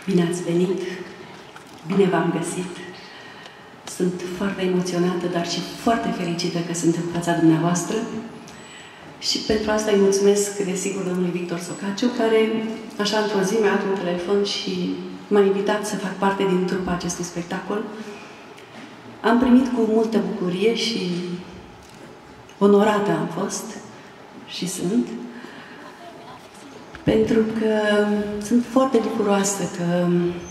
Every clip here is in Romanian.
Bine ați venit! Bine v-am găsit! Sunt foarte emoționată, dar și foarte fericită că sunt în fața dumneavoastră. Și pentru asta îi mulțumesc, desigur, domnului Victor Socaciu, care, așa, într-o zi mi-a dat un telefon și m-a invitat să fac parte din trupa acestui spectacol. Am primit cu multă bucurie și onorată am fost și sunt, pentru că sunt foarte bucuroasă că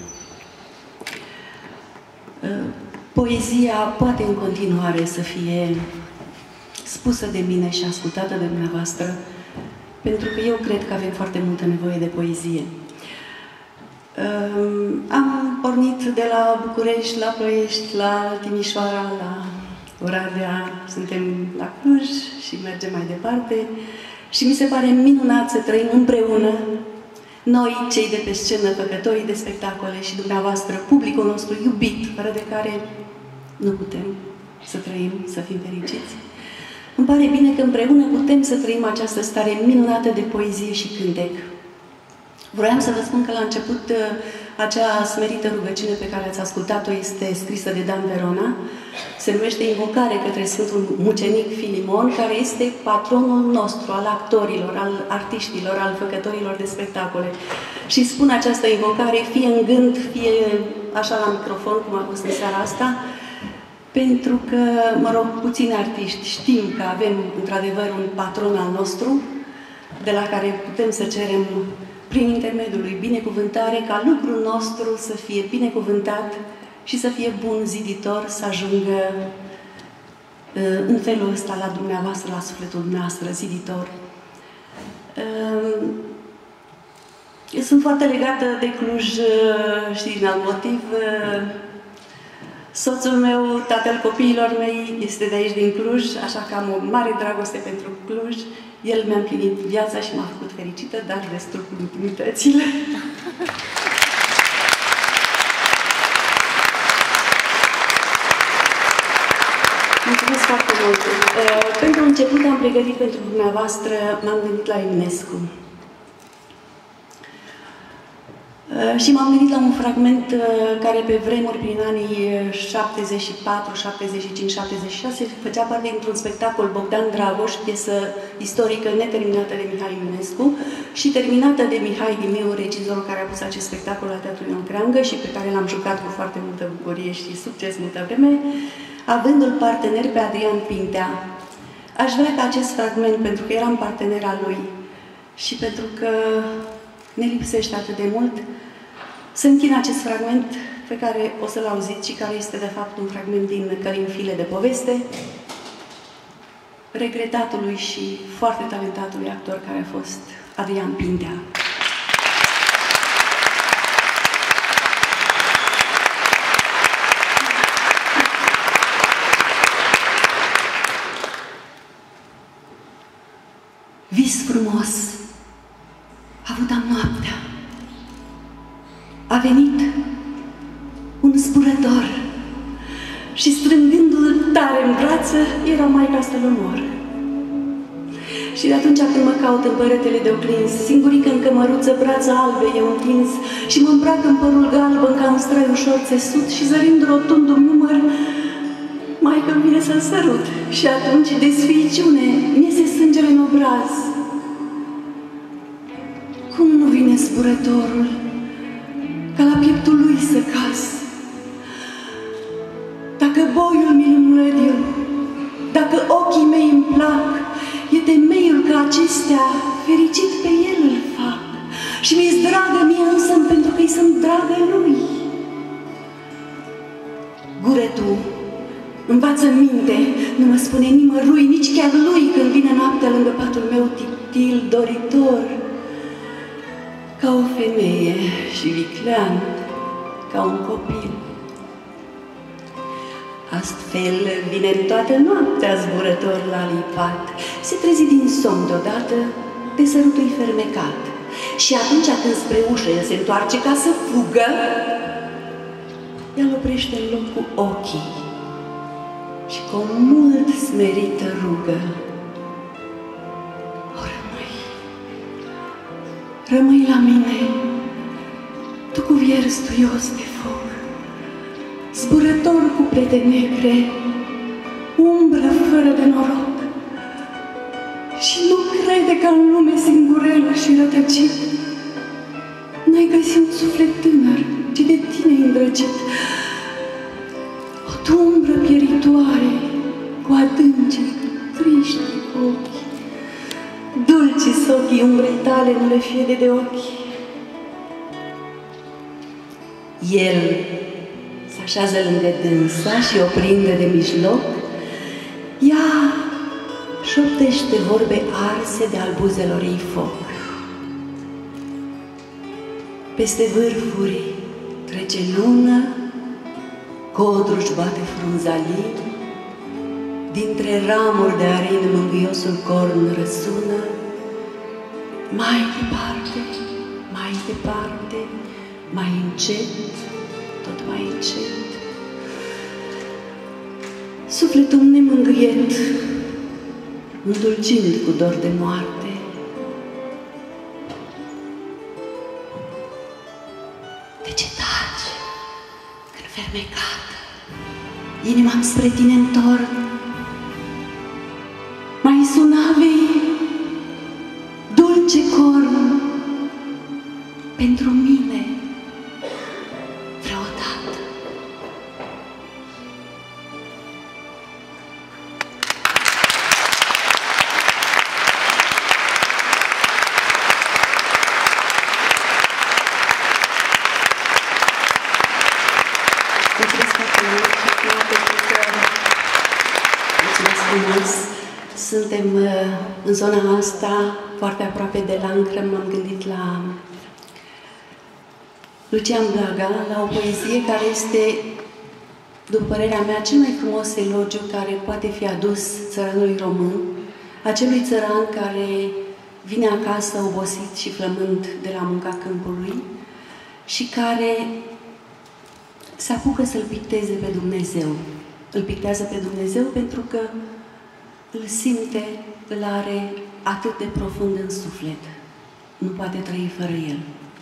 poezia poate în continuare să fie spusă de mine și ascultată de dumneavoastră, pentru că eu cred că avem foarte multă nevoie de poezie. Am pornit de la București, la Ploiești, la Timișoara, la Oradea, suntem la Cluj și mergem mai departe. Și mi se pare minunat să trăim împreună, noi, cei de pe scenă, făcătorii de spectacole și dumneavoastră, publicul nostru iubit, fără de care nu putem să trăim, să fim fericiți. Îmi pare bine că împreună putem să trăim această stare minunată de poezie și cântec. Vroiam să vă spun că la început acea smerită rugăciune pe care ați ascultat-o este scrisă de Dan Verona. Se numește Invocare către Sfântul Mucenic Filimon, care este patronul nostru, al actorilor, al artiștilor, al făcătorilor de spectacole. Și spun această invocare fie în gând, fie așa la microfon, cum am fost în seara asta, pentru că, mă rog, puțini artiști știm că avem, într-adevăr, un patron al nostru, de la care putem să cerem prin intermediul lui binecuvântare, ca lucrul nostru să fie binecuvântat și să fie bun ziditor, să ajungă în felul ăsta la dumneavoastră, la sufletul dumneavoastră, ziditor. Eu sunt foarte legată de Cluj și din alt motiv. Soțul meu, tatăl copiilor mei, este de aici, din Cluj, așa că am o mare dragoste pentru Cluj. El mi-a împlinit viața și m-a făcut fericită, dar destul cu intimitățile. Mulțumesc foarte mult! Pentru început am pregătit pentru dumneavoastră, m-am gândit la Eminescu. Și m-am gândit la un fragment care pe vremuri, prin anii 74, 75, 76, făcea parte dintr-un spectacol Bogdan Dragoș, piesă istorică neterminată de Mihai Eminescu și terminată de Mihai Dimiu, regizorul care a pus acest spectacol la Teatrul Ion Creangă și pe care l-am jucat cu foarte multă bucurie și succes multă vreme, avându-l partener pe Adrian Pintea. Aș vrea ca acest fragment, pentru că eram partenera lui și pentru că ne lipsește atât de mult, să închin acest fragment pe care o să-l auziți și care este, de fapt, un fragment din Călin File de poveste, regretatului și foarte talentatului actor care a fost Adrian Pintea. Vis frumos avutam noaptea. A venit un zburător și strângându-l tare în brață, era Maica să-l omor. Și de atunci când mă caut în păretele de oglins, singurică în cămăruță, brață albe eu întins și mă îmbrac în părul galben ca un strai ușor țesut și zărind rotundul număr, Maica-mi vine să-l sărut și atunci de sfiiciune mi-iese sângele în obraz. Cum nu vine zburătorul ca la pieptul lui să caz? Dacă boiul mi-l înlădiu, dacă ochii mei îmi plac, e temeiul că acestea fericit pe el îl fac. Și mi-s dragă mie însă pentru că-i sunt dragă lui. Gură tu, învață minte, nu mă spune nimărui, nici chiar lui când vine noaptea lângă patul meu tiptil doritor. Ca o femeie și viclean, ca un copil. Astfel vine toată noaptea zburător la lipat, se trezi din somn deodată de sărutul-i fermecat. Și atunci când spre ușă el se întoarce ca să fugă, el oprește în loc cu ochii și cu o mult smerită rugă. Rămâi la mine, tu cu vierzi trăstuios de foc, zburător cu plete negre, umbră fără de noroc, și nu crede că în lume singurel și rătăcit n-ai găsit un suflet tânăr, ci de tine îndrăgit. O umbră pieritoare, cu adânci, triști ochi, dulci ochii umbrei tale nu le fie de ochi. El se așează lângă dânsa și o prinde de mijloc. Ea șoptește vorbe arse de al buzelor ei foc. Peste vârfuri trece lună, codruși bate frunzalii, dintre ramuri de arin mângâiosul corn răsună. Mai departe, mai departe, mai încet, tot mai încet. Sufletul nemângâiet, îndulcind cu dor de moarte. De ce taci când fermecată inima-mi spre tine întorc? Mai suna vei, dulce corn, pentru mine vreodată. Mulțumesc frumos! Suntem în zona asta, foarte aproape de Lancră. M-am gândit la Lucian Blaga, la o poezie care este, după părerea mea, cel mai frumos elogiu care poate fi adus țăranului român, acelui țăran care vine acasă obosit și flămând de la munca câmpului și care se apucă să-L picteze pe Dumnezeu. Îl pictează pe Dumnezeu pentru că îl simte, îl are atât de profund în suflet. Nu poate trăi fără El.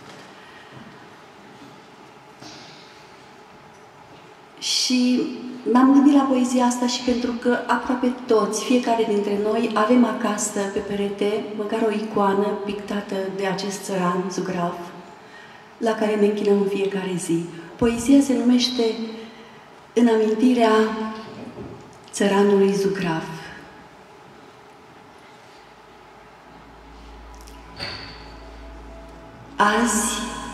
Și m-am gândit la poezia asta și pentru că aproape toți, fiecare dintre noi, avem acasă pe perete măcar o icoană pictată de acest țăran, Zugrav, la care ne închinăm în fiecare zi. Poezia se numește În amintirea țăranului Zugrav. Azi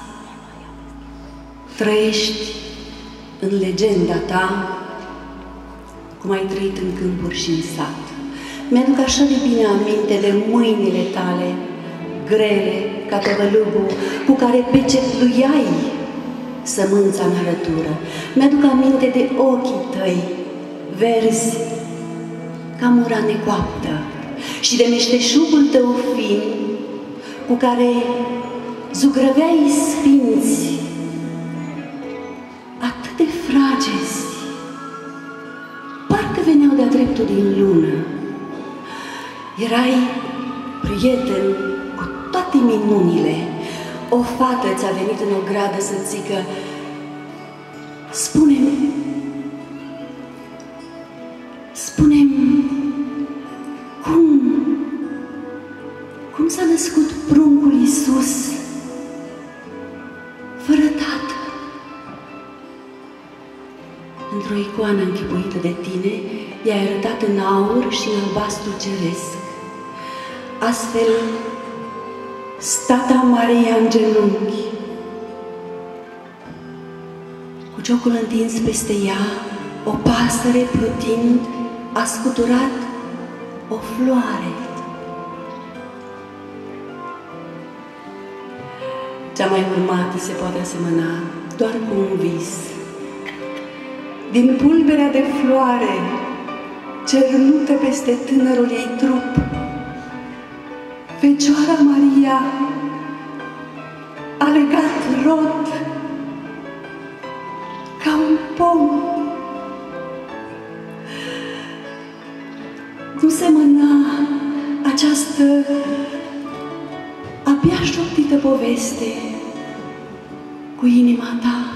trăiești în legenda ta cum ai trăit în câmpuri și în sat. Mi-aduc așa de bine aminte de mâinile tale, grele ca tăvălugul, cu care pecetluiai sămânța în arătură. Mi-aduc aminte de ochii tăi, verzi ca mura necoaptă, și de meșteșugul tău fin, cu care zugrăveai sfinți atât de fragezi, parcă veneau de-a dreptul din lună. Erai prieten cu toate minunile. O fată ți-a venit în o gradă să zică: spune-mi, cum s-a născut pruncul Iisus fără tată? Într-o icoană închipuită de tine, i-ai arătat în aur și în albastru ceresc. Astfel, stata Maria în genunchi, cu ciocul întins peste ea, o pasăre plutind a scuturat o floare. Cea mai urmată se poate asemăna doar cu un vis. Din pulberea de floare, cernută peste tânărul ei trup, Fecioara Maria a legat rod ca un pom. Nu semăna această abia șoptită poveste cu inima ta.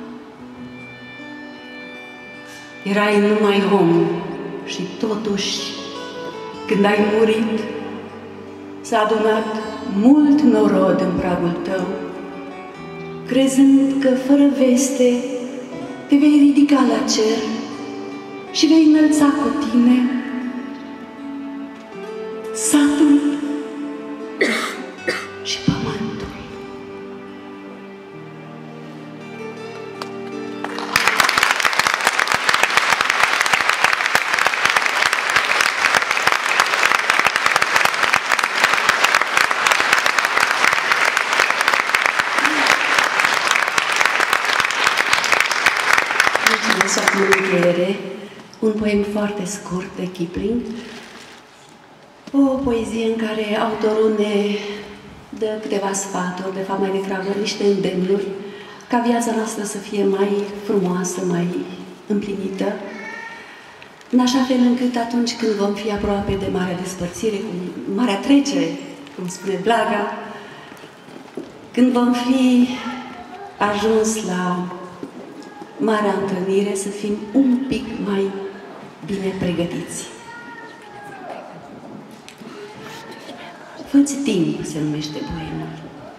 Erai numai om și totuși, când ai murit, s-a adunat mult norod în pragul tău, crezând că fără veste te vei ridica la cer și vei înălța cu tine satul și pământul. În încheiere, un poem foarte scurt de Kipling, o poezie în care autorul ne dă câteva sfaturi, de fapt mai degrabă niște îndemnuri, ca viața noastră să fie mai frumoasă, mai împlinită, în așa fel încât atunci când vom fi aproape de marea despărțire, marea trecere, cum spune Blaga, când vom fi ajuns la marea întâlnire, să fim un pic mai bine pregătiți. Fă-ți timp, se numește poemul.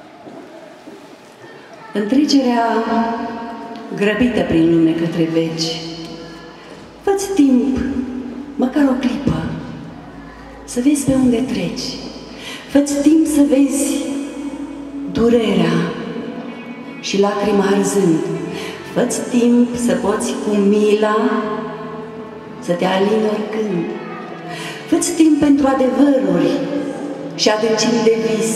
În trecerea grăbită prin lume către veci, fă-ți timp, măcar o clipă, să vezi pe unde treci. Fă-ți timp să vezi durerea și lacrima arzând. Fă-ți timp să poți cu mila să te alini oricând. Fă-ți timp pentru adevăruri și adâncimi de vis.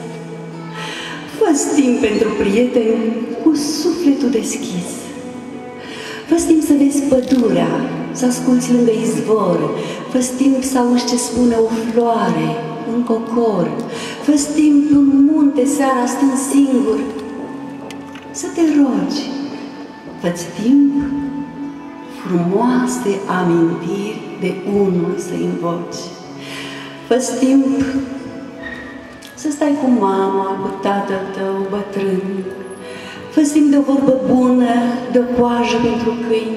Fă-ți timp pentru prieteni cu sufletul deschis. Fă-ți timp să vezi pădurea, să asculți lângă izvor. Fă-ți timp să auzi ce spune o floare, un cocor. Fă-ți timp un munte seara stând singur să te rogi. Fă-ți timp frumoase amintiri de unul să invoci. Fă-ți timp să stai cu mama, cu tatăl tău bătrân. Fă-ți timp de o vorbă bună, de o coajă pentru câini.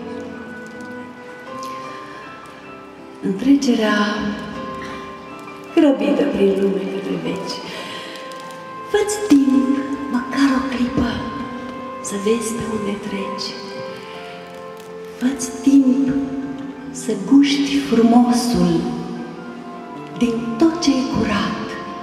În trecerea grăbită prin lume către veci, fă-ți timp, măcar o clipă, să vezi pe unde treci. Fă-ți timp să guști frumosul din tot ce e curat.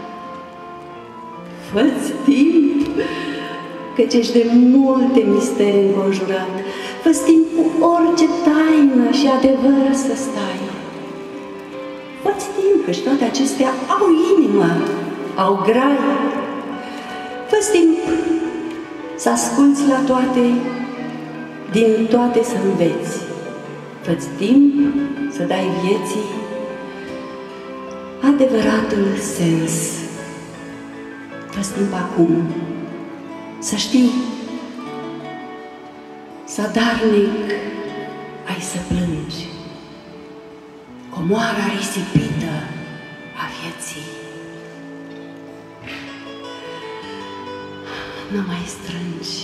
Fă-ți timp, căci ești de multe misteri înconjurat. Fă-ți timp cu orice taină și adevăr să stai. Fă-ți timp, căci toate acestea au inimă, au grai. Fă-ți timp să asculți la toate, din toate să înveți. Fă-ți timp să dai vieții adevăratul sens. Fă-ți timp acum să știi, zadarnic ai să plângi, comoara risipită a vieții. Nu mai strângi.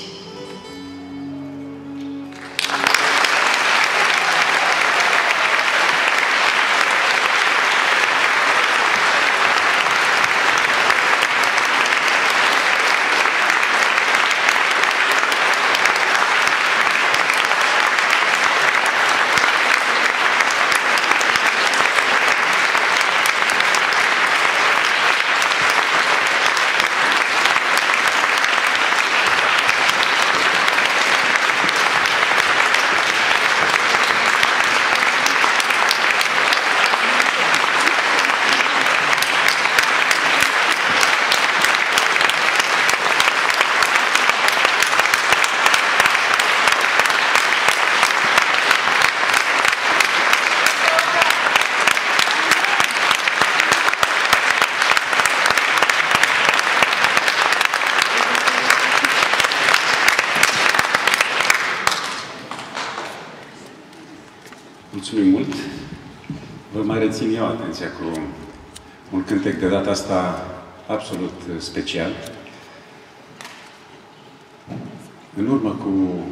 Mulțumim mult! Vă mai rețin eu atenția cu un cântec de data asta absolut special. În urmă cu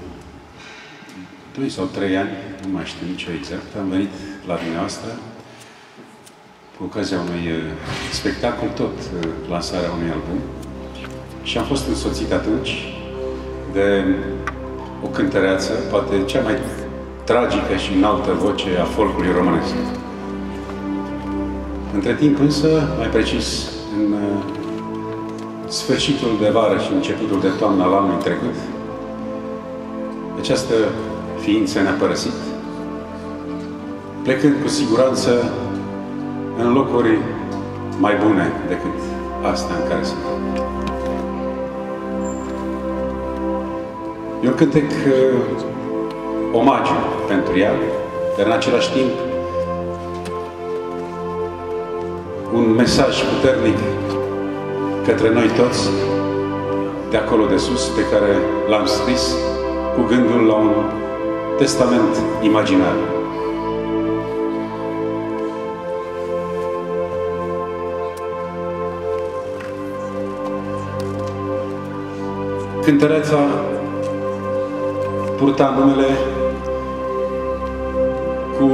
2 sau 3 ani, nu mai știu nici eu exact, am venit la dumneavoastră cu ocazia unui spectacol, tot lansarea unui album, și am fost însoțit atunci de o cântăreață, poate cea mai tragică și înaltă voce a folcului românesc. Între timp însă, mai precis, în sfârșitul de vară și începutul de toamnă al anului trecut, această ființă ne-a părăsit, plecând cu siguranță în locuri mai bune decât astea în care sunt. E un cântec omagiu pentru ea, dar în același timp un mesaj puternic către noi toți de acolo de sus, pe care l-am scris cu gândul la un testament imaginar. Cântăreața purta numele cu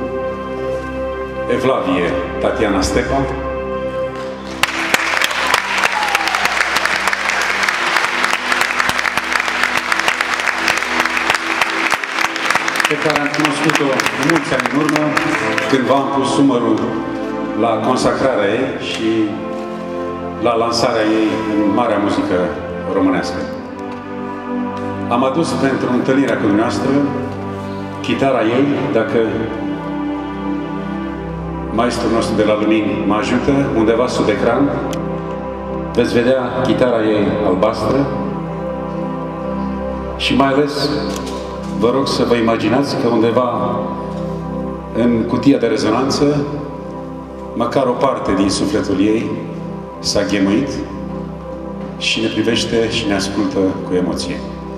Evlavie Tatiana Stepa, pe care am cunoscut-o mulți ani în urmă, cândva am pus umărul la consacrarea ei și la lansarea ei în marea muzică românească. Am adus pentru întâlnirea cu dumneavoastră chitara ei, dacă maestrul nostru de la lumini mă ajută, undeva sub ecran veți vedea chitara ei albastră și mai ales vă rog să vă imaginați că undeva în cutia de rezonanță măcar o parte din sufletul ei s-a ghemuit și ne privește și ne ascultă cu emoție.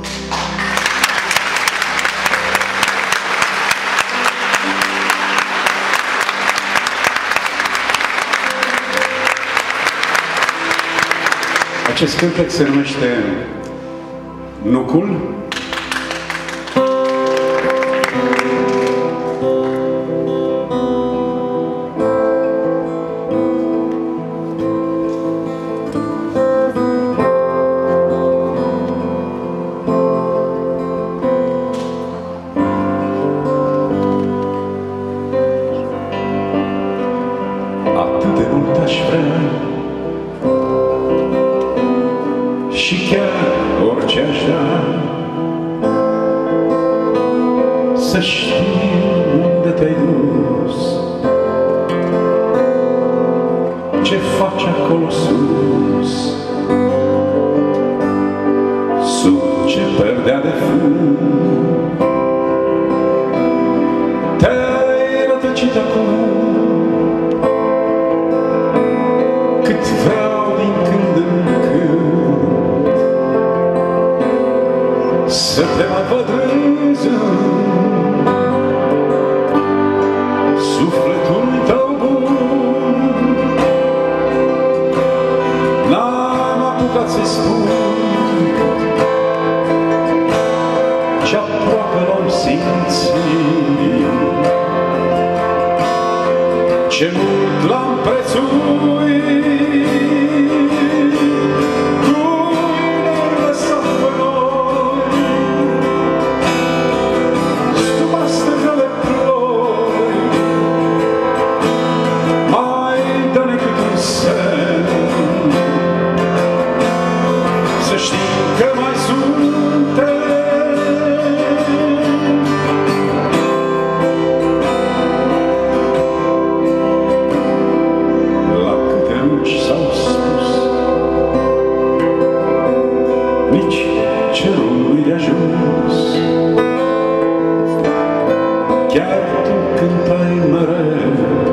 Acest cântec se numește Nucul. Atât de mult aș vrea și chiar orice aș da, să știu unde te-ai dus, ce faci acolo sus, sub ce perdea de fum. Te-ai rătăcit acum, cât vreau din când în când să te mai văd râzând. Sufletul tău bun n-am apucat să-i spun, ce aproape l-am simțit, ce mult l-am prețuit. Nici cerul nu-i de ajuns, chiar tu cântai mereu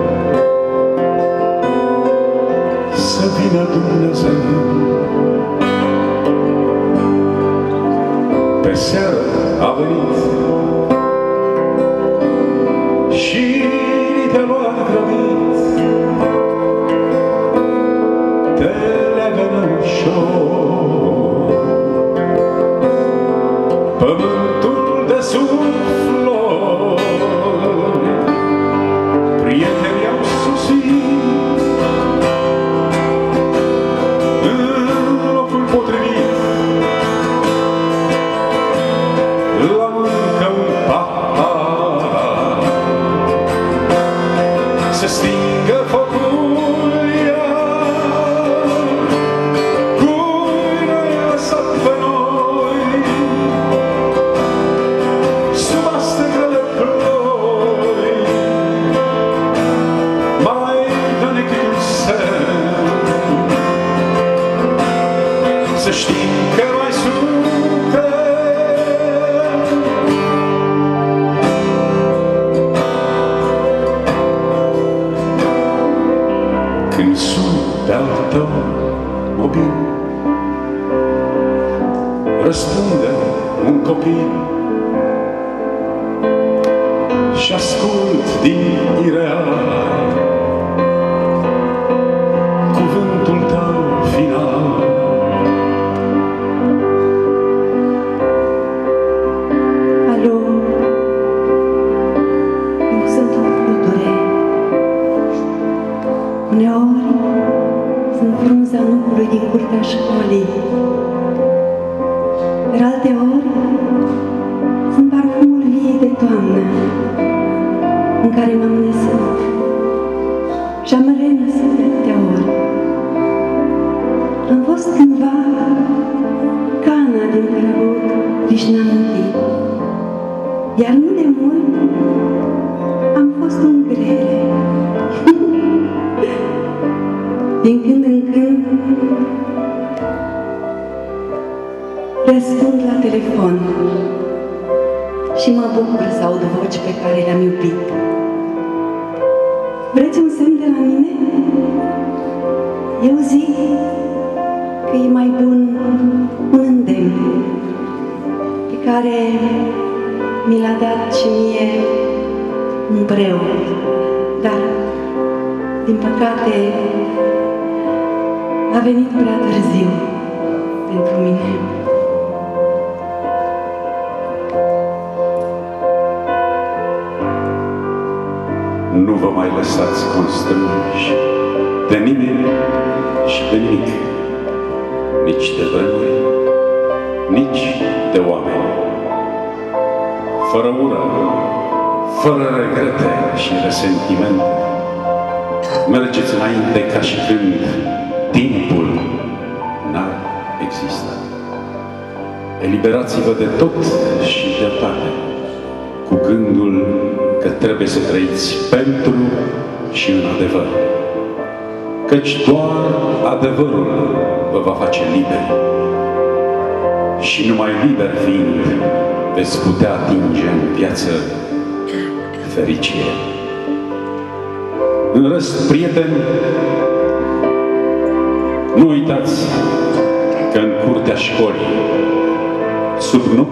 să vină Dumnezeu. Pe seară a venit și te-a luat grăbit, te leagă ușor când sun pe-al tău mobil, răspunde un copil și ascult din ireal cuvântul tău final. Alo, eu sunt o fluture. Uneori sunt frunza nucului din curtea școlii, iar alteori sunt parfumul viei de toamnă în care m-am născut și am renăscut de atâtea ori. Am fost cândva cana din Cărăbot, Krishnamurti, iar nu de mult am fost un grele. Din când în când răspund la telefon și mă bucur să aud voci pe care le-am iubit. Vreți un semn de la mine? Eu zic că e mai bun un îndemn pe care mi l-a dat și mie un preot, dar, din păcate, a venit prea târziu pentru mine. Nu vă mai lăsați constrânși de nimeni și de nimic, nici de vremuri, nici de oameni. Fără ură, fără regrete și resentimente, mergeți înainte ca și când timpul n-ar exista. Eliberați-vă de tot și de toate, cu gândul că trebuie să trăiți pentru și în adevăr. Căci doar adevărul vă va face liberi. Și numai liber fiind, veți putea atinge în viață fericire. În rest, prieteni, nu uitați că în curtea școlii, sub nuc,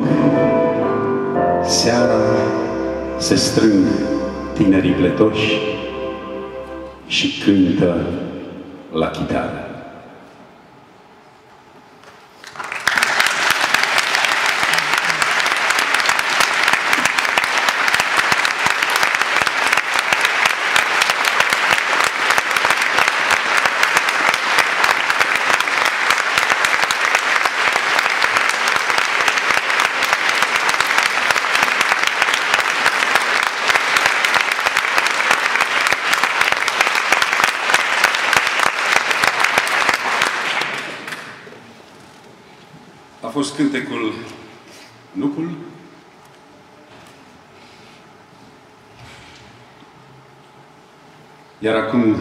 seara se strâng tinerii pletoși și cântă la chitară. A fost cântecul Nucul. Iar acum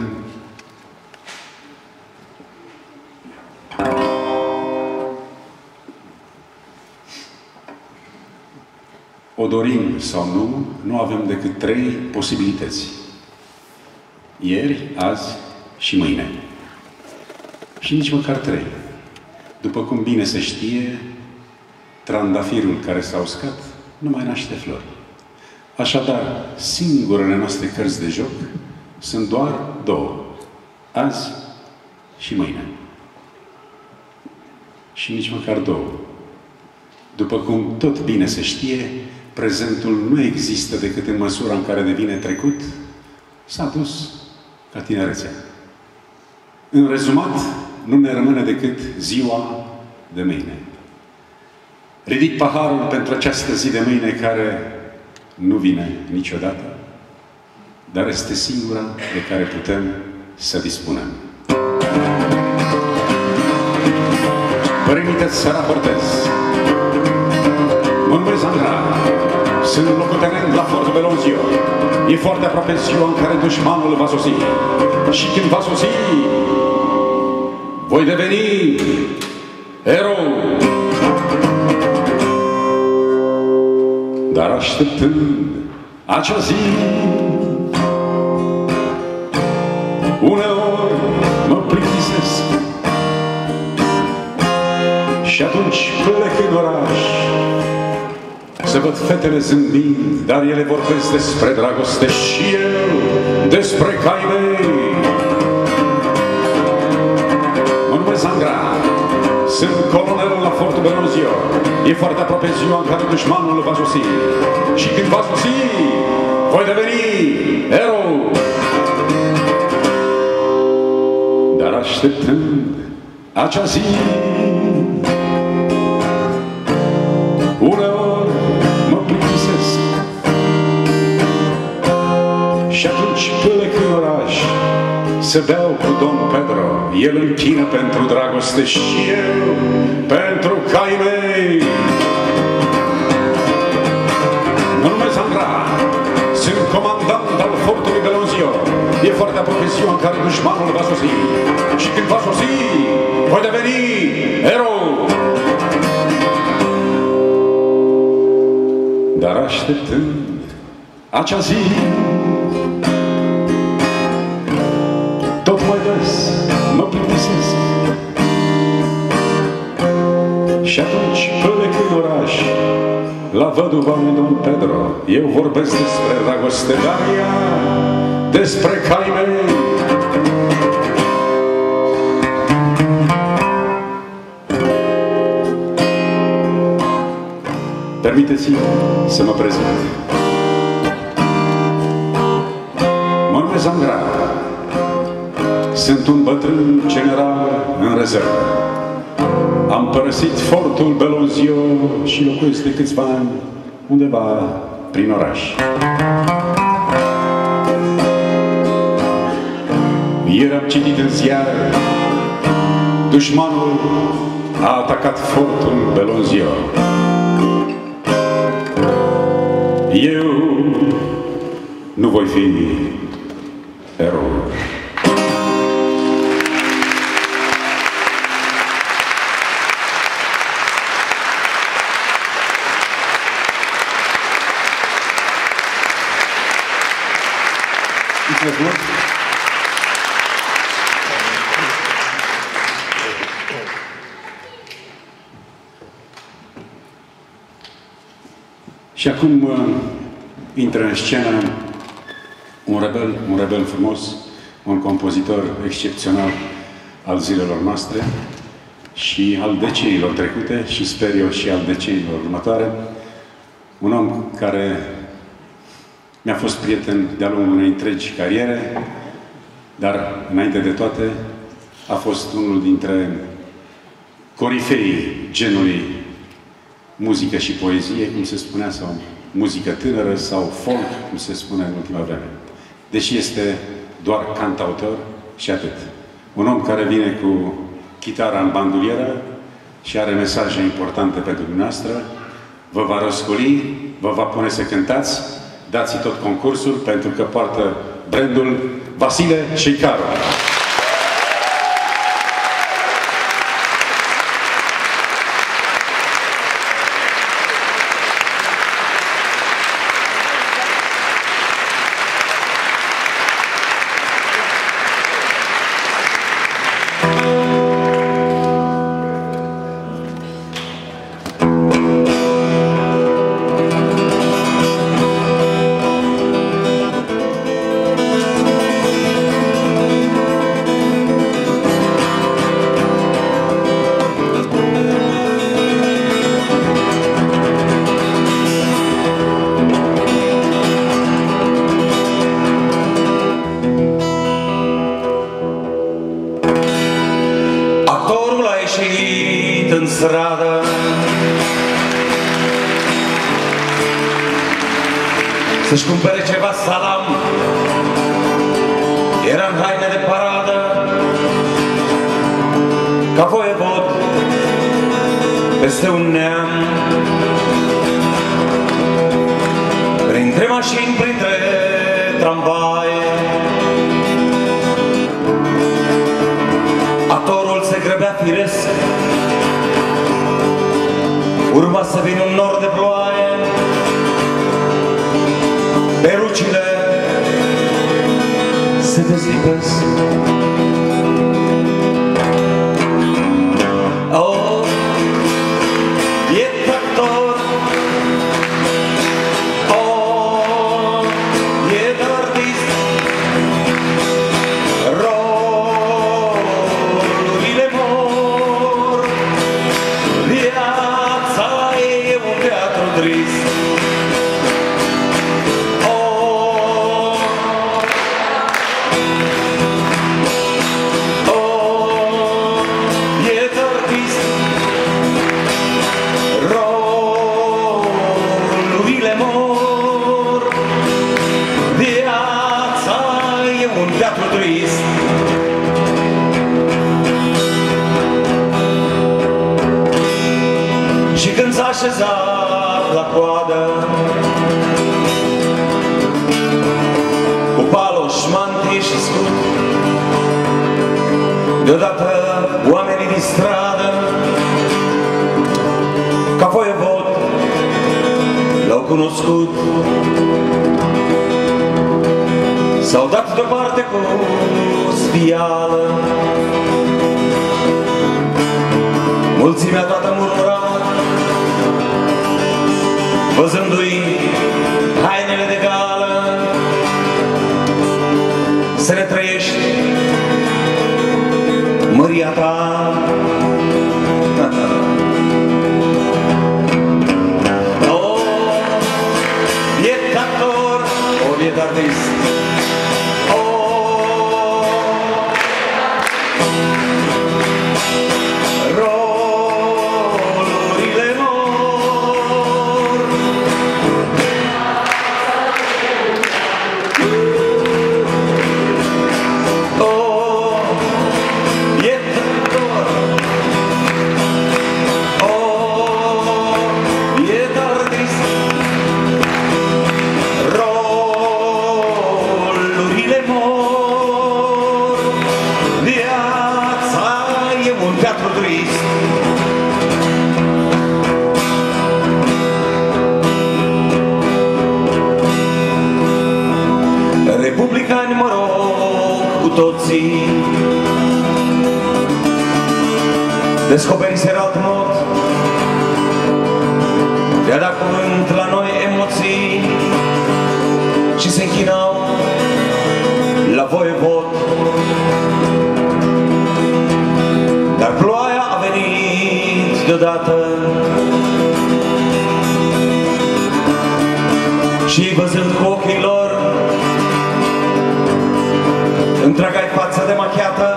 o dorim sau nu avem decât 3 posibilități. Ieri, azi și mâine. Și nici măcar 3. După cum bine se știe, trandafirul care s-a uscat nu mai naște flori. Așadar, singurele noastre cărți de joc sunt doar 2. Azi și mâine. Și nici măcar 2. După cum tot bine se știe, prezentul nu există decât în măsura în care devine trecut, s-a dus ca tinerețea. În rezumat, nu ne rămâne decât ziua de mâine. Ridic paharul pentru această zi de mâine care nu vine niciodată, dar este singura de care putem să dispunem. Permiteți să raportez. Mă numesc Andra. Sunt locotenent la Fort Belonzio. E foarte aproape ziua în care dușmanul va sosi. Și când va sosi, voi deveni erou. Dar așteptând acea zi, uneori gândesc. Și atunci plec în oraș să văd fetele zâmbind, dar ele vorbesc despre dragoste și eu despre cai mei. Mă numesc Zangra, sunt colonel la Fortul Belonzio. E foarte aproape ziua în care dușmanul va sosi. Și când va sosi, voi deveni erou. Dar așteptând acea zi, uneori mă plictisesc. Și atunci plec în oraș să beau cu domn Pedro. El închină pentru dragoste și eu pentru cai mei. Mă numesc Zangra, sunt comandant al Fortului Belonzio. E foarte aproape ziua în care dușmanul va sosi. Și când va sosi, voi deveni erou. Dar așteptând acea zi, tot mai des mă plictisesc. Și atunci plec în oraș la văduva lui domn Pedro. Eu vorbesc despre dragoste, dar ea despre cai mei. Permiteți-mi să mă prezint. Mă numesc Zangra. Sunt un bătrân general în rezervă. Am părăsit Fortul Belonzio și locuiesc de câțiva ani undeva prin oraș. Ieri am citit în ziar: dușmanul a atacat Fortul Belonzio. Eu nu voi fi erou. Și acum intră în scenă un rebel frumos, un compozitor excepțional al zilelor noastre și al deceniilor trecute și sper eu și al deceniilor următoare. Un om care mi-a fost prieten de-a lungul unei întregi cariere, dar înainte de toate a fost unul dintre corifeii genului muzică și poezie, cum se spunea, sau muzică tânără, sau folk, cum se spune în ultima vreme. Deși este doar cantautor și atât. Un om care vine cu chitara în bandulieră și are mesaje importante pentru dumneavoastră, vă va răscoli, vă va pune să cântați, dați-i tot concursul, pentru că poartă brandul Vasile Șeicaru. în stradă. Să-și cumpere ceva salam, era în haine de paradă, ca voievod peste un neam. Printre mașini, printre tramvaie, atorul se grăbea firesc, urma să vină un nor de ploaie, perucile se dezlipesc. Oh, e tractor. Oh, e artist. Rolurile mor. Viața e un teatru trist. Și când s-a așezat la coadă cu paloș, mantie și scut, deodată oamenii din stradă ca voievod l-au cunoscut. S-au dat deoparte cu spială, mulțimea toată murmura, văzându-i hainele de gală. Să ne trăiești măria ta. Oh, e actor, oh, e artist. Republicani, mă rog, cu toții descoperiseră alt mod de a da cuvânt la noi emoții și se închinau la voievod. Dar ploaia a venit deodată și ei, văzând cu ochii lor întreaga-i față de machiată,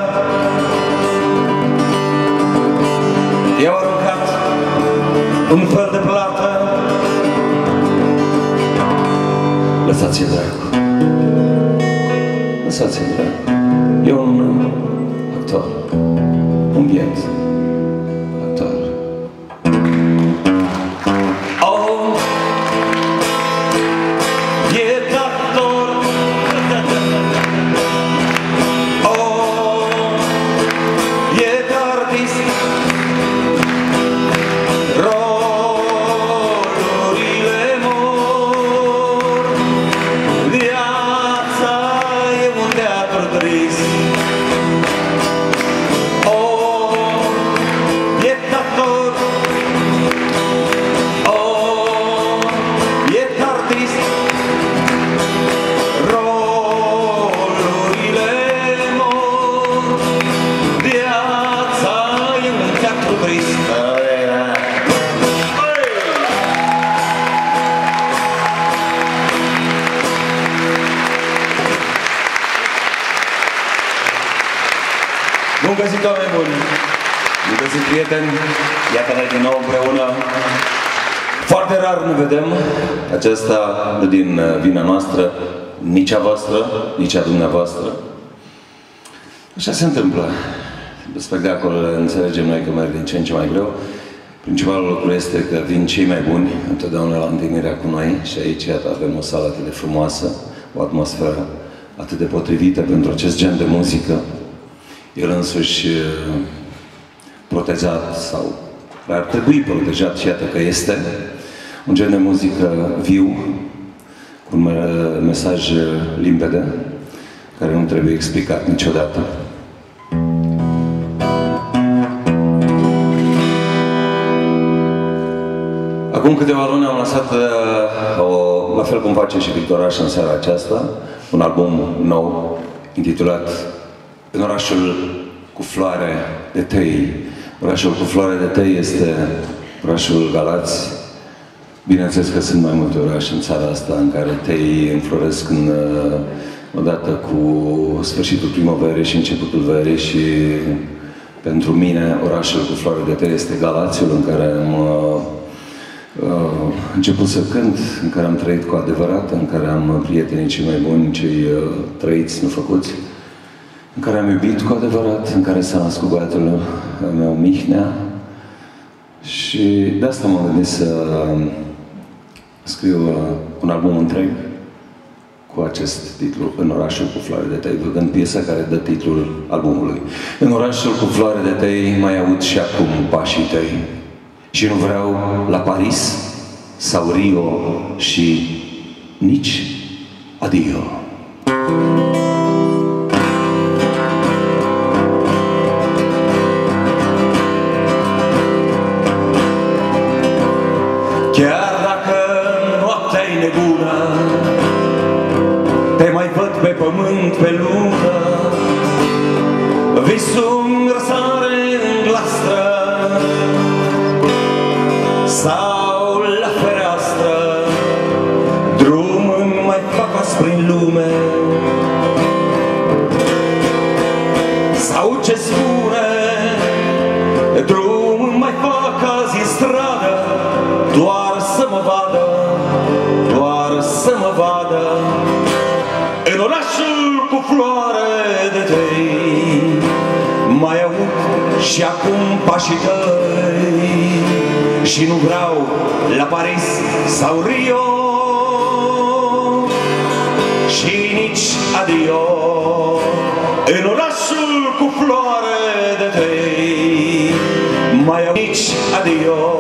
i-au aruncat un fel de plată. Lăsați-i dracu, lăsați-i dracu, e un actor, un biet actor. Oh, e actor. Bun găsit, oameni buni! Bun găsit, prieteni! Iată-ne din nou împreună. Foarte rar ne vedem. Aceasta nu din vina noastră, nici a voastră, nici a dumneavoastră. Așa se întâmplă. Spectacolele, înțelegem noi că merg din ce în ce mai greu. Principalul lucru este că vin cei mai buni întotdeauna la întâlnirea cu noi și aici iată, avem o sală atât de frumoasă, o atmosferă atât de potrivită pentru acest gen de muzică. El însuși protejat sau ar trebui protejat și iată că este un gen de muzică viu, cu un mesaj limpede, care nu trebuie explicat niciodată. Acum câteva luni am lansat, la fel cum face și Victoraș în seara aceasta, un album nou intitulat În orașul cu floare de tăi. Orașul cu floare de tăi este orașul Galați. Bineînțeles că sunt mai multe orașe în țara asta în care tăii înfloresc odată cu sfârșitul primăverii și începutul verii și pentru mine orașul cu floare de tăi este Galațiul, în care am început să cânt, în care am trăit cu adevărat, în care am prietenii cei mai buni, cei trăiți, nu făcuți, în care am iubit cu adevărat, în care s-a născut băiatul meu Mihnea. Și de asta m-am gândit să scriu un album întreg cu acest titlu, În orașul cu floare de tăi, vădând piesa care dă titlul albumului. În orașul cu floare de tăi mai aud și acum pașii tăi și nu vreau la Paris sau Rio și nici adio. Chiar dacă noaptea-i nebună, te mai văd pe pământ, pe lună, visul răsare în glastră sau la fereastră, drum mai fac azi prin lume, sau ce spune, drum mai fac azi în stradă, doar să mă vadă, doar să mă vadă. În orașul cu floare de tăi mai aud și acum pașii tăi și nu vreau la Paris sau Rio și nici adio. În orașul cu floare de tăi mai aud nici adio.